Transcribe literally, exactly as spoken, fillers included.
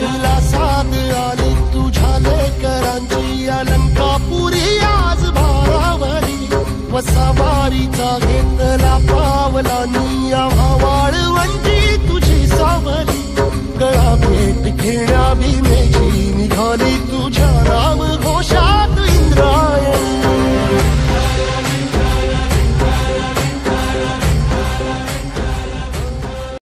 वाणीला साथ आली तुझ्या लेकरांची अलंकापुरी आज भारावली व सवारीचा घेतला पावलांनी